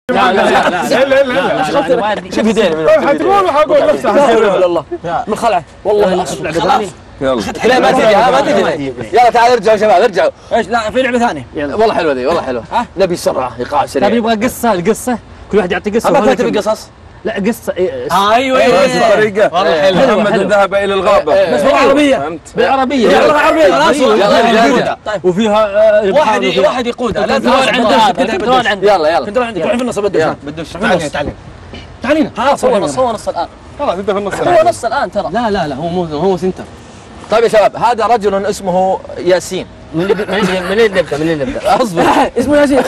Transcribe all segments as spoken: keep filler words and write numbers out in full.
لا لا لا لا لا لا شوف يديني منه حتقول وحقول نفسها لا والله من خلعه والله اصل لعبه ثانيه يلا لا ما تجي ما تجي يلا تعال ارجعوا يا شباب ارجعوا ايش لا في لعبه ثانيه والله حلوه ذي والله حلوه نبي سرعه ايقاع سريع طيب نبغى قصه القصه كل واحد يعطي قصه ما كاتب قصص لا قصه ايوه ايوه طريقه والله حلو محمد ذهب الى الغابه بس بالعربيه بالعربيه يلا بالعربيه خلاص يلا وفيها واحد واحد يقودها لازم عنده عنده يلا يلا كنت عندك روح في النص بدوش بدوش تعال تعال تعالين خلاص هو نص هو نص الان خلاص انت في النص هو نص الان ترى لا لا لا هو مو هو سنتر. طيب يا شباب هذا رجل اسمه ياسين من اللي من اللي نبدا من اللي نبدا اصبر اسمه ياسين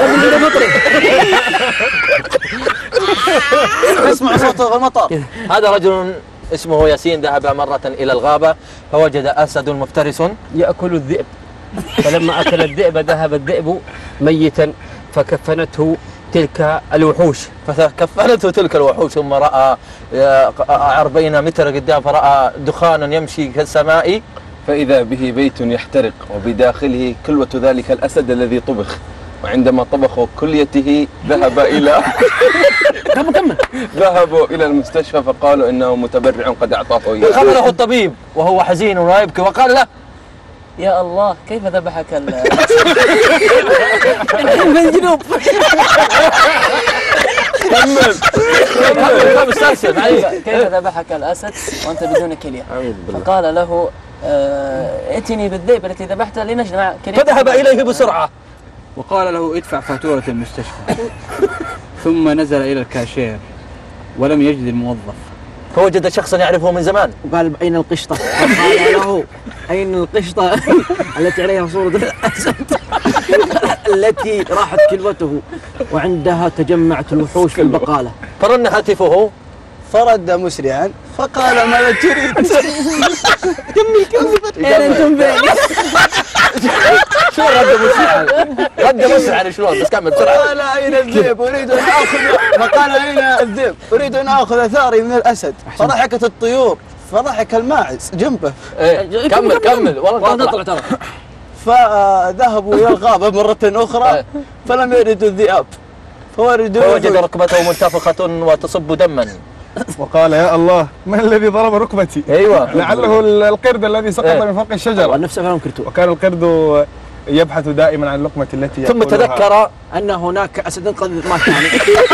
اسمع صوته المطر هذا رجل اسمه ياسين ذهب مرة إلى الغابة فوجد أسد مفترس يأكل الذئب فلما أكل الذئب ذهب الذئب ميتا فكفنته تلك الوحوش فكفنته تلك الوحوش ثم رأى أربعين متر قدام فرأى دخانا يمشي كالسماء فإذا به بيت يحترق وبداخله كلوة ذلك الأسد الذي طبخ وعندما طبخوا كليته ذهب إلى كمل كمل ذهبوا إلى المستشفى فقالوا إنه متبرع قد أعطاه إياه خبره الطبيب وهو حزين ويبكي وقال له يا الله كيف ذبحك ال من الجنوب كمل كمل كيف ذبحك الأسد وأنت بدون كلية فقال له ائتني بالذئب التي ذبحتها لنجمع كلية فذهب إليه بسرعة وقال له ادفع فاتورة المستشفى ثم نزل إلى الكاشير ولم يجد الموظف فوجد شخصا يعرفه من زمان وقال أين القشطة؟ قال له أين القشطة التي عليها صورة الأسد التي راحت كلوته وعندها تجمعت الوحوش في البقالة فرن هاتفه فرد مسرعا فقال ماذا تريد؟ كمل كمل أين أنتم فين؟ شو رد مسرعا؟ رد مسرعا شلون بس كمل بسرعة قال أين الذئب؟ أريد أن آخذ فقال أين الذئب؟ أريد أن آخذ ثاري من الأسد فضحكت الطيور فضحك الماعز جنبه إيه كمل كمل والله تطلع ترى فذهبوا إلى الغابة مرة أخرى فلم يردوا الذئاب فوردوا فوجد ركبته منتفخة وتصب دما وقال يا الله من الذي ضرب ركبتي؟ ايوه لعله القرد الذي سقط من فوق الشجرة نفسه فهم كرتو وكان القرد يبحث دائما عن اللقمة التي ثم تذكر أن هناك أسد قد مات يعني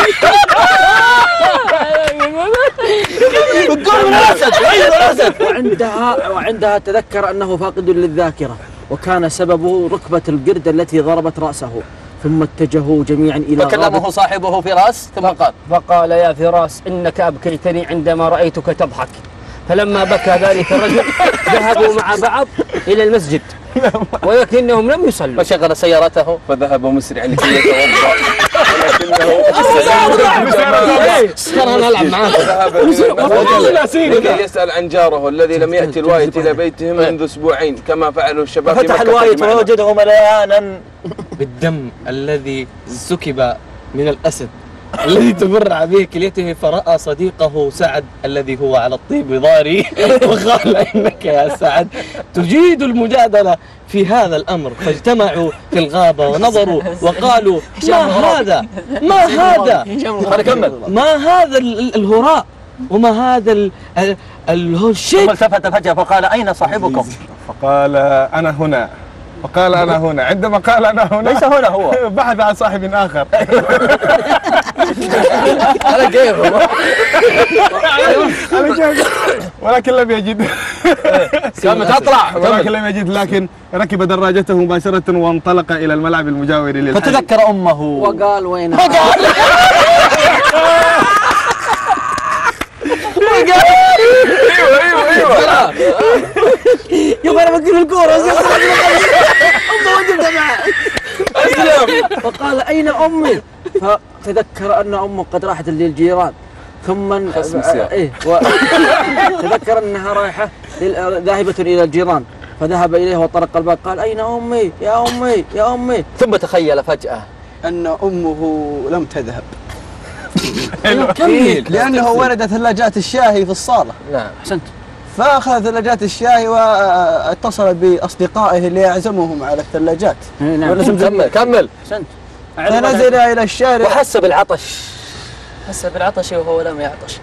بتقول من الأسد أيوه الأسد وعندها وعندها تذكر أنه فاقد للذاكرة وكان سببه ركبة القرد التي ضربت رأسه ثم اتجهوا جميعا إلى فكلمه صاحبه فراس ثم قال فقال يا فراس إنك أبكيتني عندما رأيتك تضحك فلما بكى ذلك الرجل ذهبوا مع بعض إلى المسجد ولكنهم لم يصلوا فشغل سيارته فذهب مسرعا لكي يتوضأ ولكنه أنا ألعب معاه لكي يسأل عن جاره الذي لم يأتي الوايت إلى بيته منذ أسبوعين كما فعلوا الشباب فتح الوايت ووجده مليانا بالدم الذي سكب من الأسد الذي تبرع به كليته فرأى صديقه سعد الذي هو على الطيب ضاري وقال إنك يا سعد تجيد المجادلة في هذا الأمر فاجتمعوا في الغابة ونظروا وقالوا ما هذا ما هذا ما هذا الهراء وما هذا الشيء ثم التفت فجأة فقال أين صاحبكم؟ فقال أنا هنا فقال أنا هنا عندما قال أنا هنا ليس هنا هو بحث عن صاحب آخر على كيفه ولكن لم يجد كم تطلع ولكن لم يجد لكن ركب دراجته مباشرة وانطلق إلى الملعب المجاور للحي فتذكر أمه وقال وين وقال ايوه ايوه ايوه يبغى انا بقول الكوره امه وجبتها معه فقال اين امي؟ فتذكر ان امه قد راحت للجيران ثم ايه تذكر انها رايحه ذاهبه الى الجيران فذهب اليه وطرق الباب قال اين امي يا امي يا امي ثم تخيل فجأة ان امه لم تذهب كمل لأنه ولد ثلاجات الشاهي في الصالة. نعم أحسنت. فأخذ ثلاجات الشاي واتصل بأصدقائه ليعزمهم على الثلاجات. نعم كمل كمل أحسنت. فنزل إلى الشارع وحس بالعطش حس بالعطش وهو لم يعطش.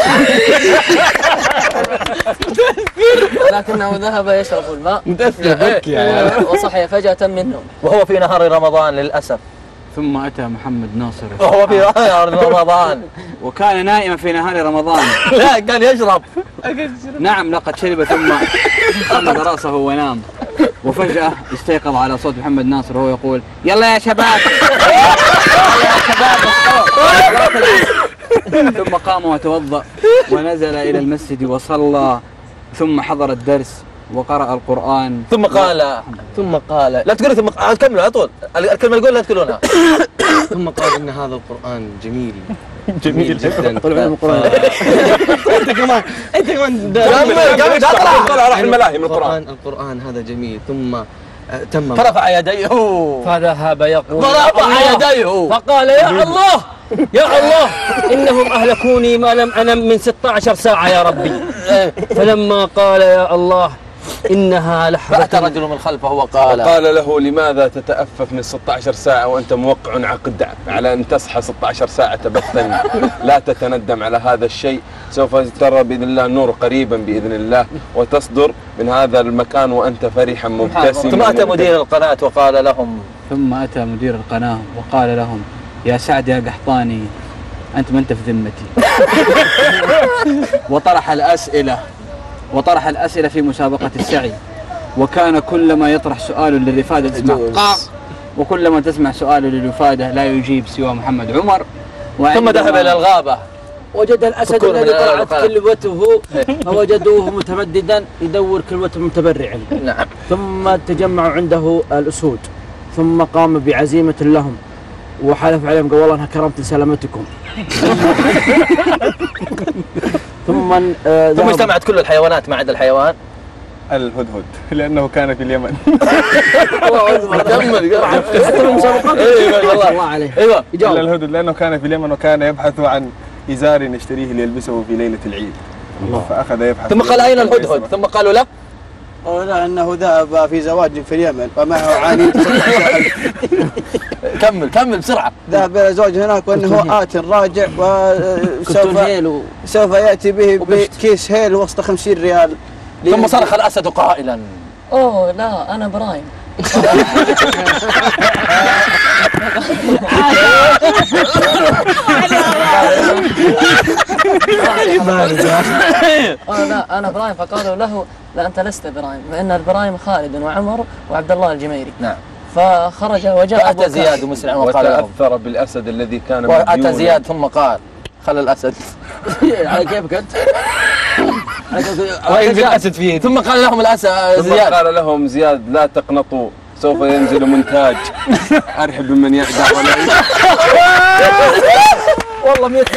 لكنه ذهب يشرب الماء وصحي فجأة من النوم وهو في نهار رمضان للأسف. ثم أتى محمد ناصر وهو في نهار رمضان وكان نائما في نهار رمضان. لا كان يشرب. نعم لقد شرب ثم قلب رأسه ونام، وفجأة استيقظ على صوت محمد ناصر وهو يقول يلا يا شباب يلا يا شباب. ثم قام وتوضأ ونزل إلى المسجد وصلى، ثم حضر الدرس وقرأ القرآن. ثم قال ثم قال لا تقول ثم قال كملوا على طول الكلمة الأولى لا تقولونها. ثم قال إن هذا القرآن جميل جميل جدا. طلع من القرآن. أنت كمان أنت كمان كمل كمل طلع راح الملاهي من القرآن. القرآن القرآن هذا جميل. ثم تم فرفع يديه فذهب يقول فرفع يديه فقال يا الله يا الله إنهم أهلكوني ما لم أنم من ستة عشر ساعة يا ربي. فلما قال يا الله إنها لحظة فأتى رجل من خلفه وقال قال له لماذا تتأفف من ستة عشر ساعة وأنت موقع عقد على أن تصحى ستة عشر ساعة تبثا؟ لا تتندم على هذا الشيء، سوف ترى بإذن الله نور قريبا بإذن الله وتصدر من هذا المكان وأنت فرحا مبتسما. ثم أتى مدير القناة وقال لهم ثم أتى مدير القناة وقال لهم يا سعد يا قحطاني أنت ما أنت في ذمتي. وطرح الأسئلة وطرح الأسئلة في مسابقة السعي، وكان كلما يطرح سؤال للرفادة تسمع قاق، وكلما تسمع سؤال للرفادة لا يجيب سوى محمد عمر. ثم ذهب إلى الغابة وجد الأسد الذي طلعت كلوته فوجدوه متمددا يدور كلوة متبرع. نعم. ثم تجمعوا عنده الأسود ثم قام بعزيمة لهم وحلف عليهم قال والله أنا كرمت لسلامتكم. ثم آه ثم اجتمعت كل الحيوانات ما عدا الحيوان الهدهد لأنه كان في اليمن. كمل ايوه الله عليه. ايوه إلا الهدهد لأنه كان في اليمن وكان يبحث عن إزار يشتريه ليلبسه في ليلة العيد. فأخذ يبحث. ثم قال أين الهدهد؟ ثم قالوا له قال أنه ذهب في زواج في اليمن ومعه عاني. كمل كمل بسرعة. ذهب إلى زواج هناك وأنه آت راجع وسوف سوف يأتي به بكيس هيل وسط خمسين ريال. ثم صرخ الأسد قائلا أوه لا أنا برايم. آه لا أنا برايم. فقالوا له لا أنت لست برايم فإن البرايم خالد وعمر وعبد الله الجميري. نعم. فخرج وجاء أتى زياد مسرعا وقال لهم وتأثر بالأسد الذي كان وأتى زياد ثم قال خل الأسد. على كيفك أنت؟ وين في الأسد فيه؟ ثم قال لهم الأسد ثم زياد قال لهم زياد لا تقنطوا سوف ينزل منتاج. أرحب بمن يعدى ولا والله مية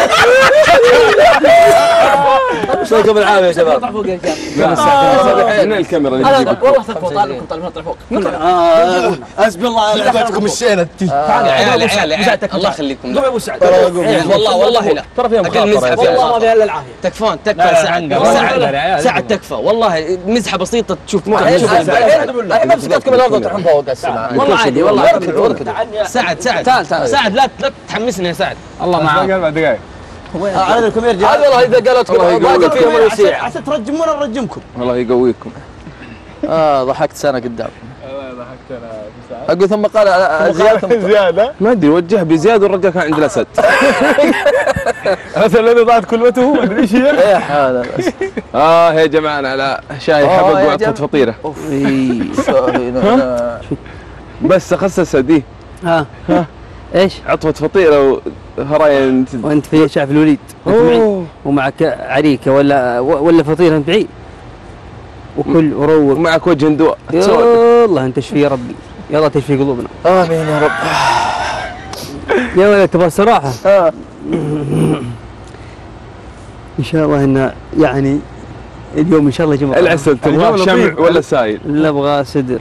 شلونكم العافية يا شباب؟ اطلع فوق يا شباب. من الكاميرا اللي والله تجيبك. طالبكم طالبكم طالبكم اطلع فوق. حسبي الله على عبادكم الشينة. يا عيال يا عيال الله يخليكم. قوم يا ابو سعد. والله والله لا ترى فيها أقل مخاطرة. مزحة. والله ما فيها الا العافيه. تكفون تكفى سعد سعد سعد تكفى والله مزحة بسيطة تشوف الحين بمسكتكم الأرض وتروحون فوق السماء. والله عادي والله. اركض اركض. سعد سعد تعال تعال. سعد لا لا تحمسني يا سعد. الله معاك. أربع دقائق. عددكم يرجع. هذا والله إذا قالت باقي فيهم الوسيع. عسى ترجمون نرجمكم. الله يقويكم. آه ضحكت سنة قدام. أقول ثم قال زياد زيادة ما أدري وجه بزياد والرجال كان عند الأسد. الأسد الذي ضاعت كلوته ما أدري إيش هي. إيه هذا آه يا جماعة على شاي حبق وعطفة فطيرة. بس خصص دي. ها ها ايش؟ عطفة فطيرة وهرايا. وانت في شعب الوليد ومعك عريكه ولا ولا فطيره انت بعيد وكل وروق ومعك وجه هندوء. والله انت تشفي يا ربي. يلا تشفي قلوبنا. آمين يا رب. يا ولد تبغى الصراحه؟ ان شاء الله ان يعني اليوم ان شاء الله جمعه. العسل تبغى شمع ولا سايل؟ لا ابغى صدر.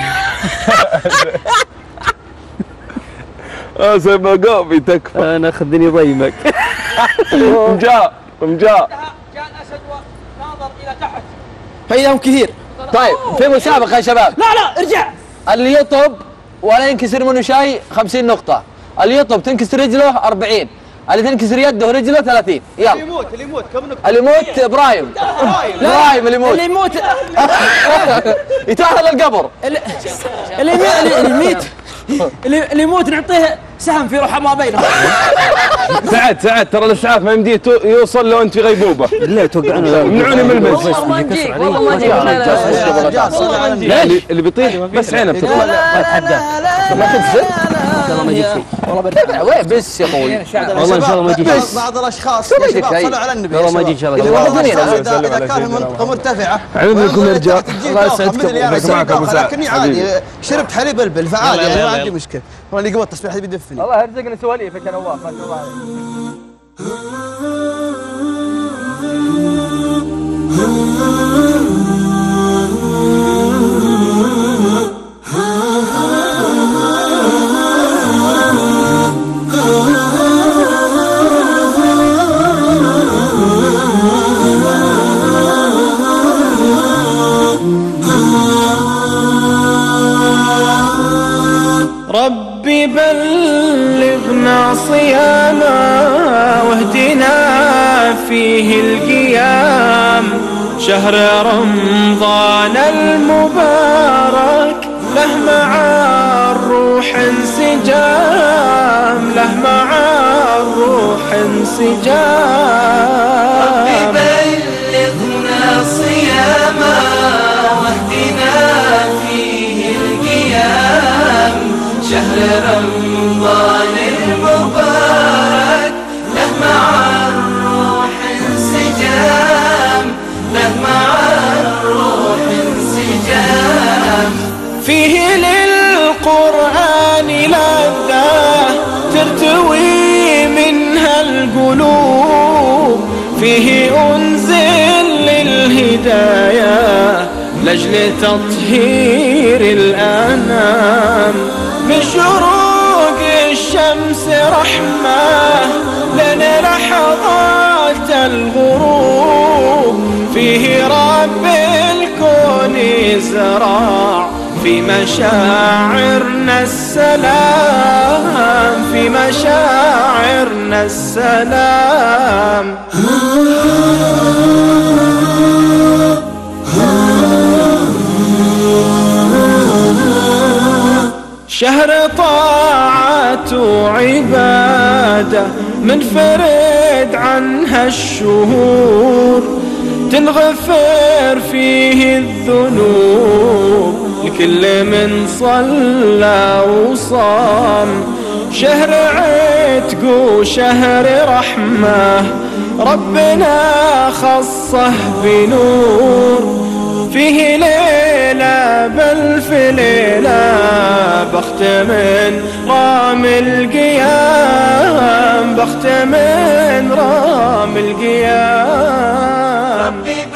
اه زي ما قومي تكفى. انا خذني ضيمك. مجاء مجاء. جاء الاسد وناظر الى تحت فإذا هم كثير. طيب في مسابقة يا شباب. لا لا ارجع. اللي يطب ولا ينكسر منه شيء خمسين نقطة، اللي يطب تنكسر رجله أربعين، اللي تنكسر يده ورجله ثلاثين. يلا اللي يموت اللي يموت كم نقطة؟ اللي يموت ابراهيم. ابراهيم اللي يموت اللي يموت يتأهل القبر. اللي اللي يميت اللي اللي يموت نعطيه سهم في روحه ما بينهم. سعد سعد ترى الاسعاف ما يمديه تو- يوصل لو انت في غيبوبه. بالله توقعنا منعوني من الملبس. والله ما نجيك والله ما نجيك. لا لا لا جاء صلى على النبي. لا اللي اللي بيطيح بس عينه بتطلع. ما تنسى والله ما يجيك شيء. والله تبع وين بس يا اخوي. والله ان شاء الله ما يجيك شيء. بعض الاشخاص ما يا يجيك شباب شيء. صلوا على النبي. والله ما يجي ان شاء الله. إذا والله والله دنيا. إذا إذا كان المنطقة مرتفعة أعوذ بكم يا رجال. الله يسعدكم. مثلي أنا الله معك أبو سعيد سعد. لكني عادي شربت حليب البل فعادي يلا، يعني يلا، ما عندي يلا. مشكلة. والله اللي قبل التصبيح هذا بيدفني. الله يرزقنا سواليفك يا نواف ما شاء الله عليك. ربي بلغنا صياما واهدنا فيه القيام شهر رمضان المبارك له مع الروح انسجام له مع الروح انسجام. ربي بلغنا صياما واهدنا فيه القيام شهر رمضان المبارك له مع الروح انسجام له مع الروح انسجام. فيه للقرآن لذة ترتوي منها القلوب فيه أنزل للهداية لأجل تطهير الأنام من شروق الشمس رحمة لنا لحظات الغروب فيه رب الكون زرع في مشاعرنا السلام في مشاعرنا السلام. شهر طاعة وعبادة منفرد عنها الشهور تنغفر فيه الذنوب لكل من صلى وصام. شهر عتق وشهر رحمة ربنا خصه بنور فيه ليلة بل في ليلة بخت من رام القيام بخت من رام القيام.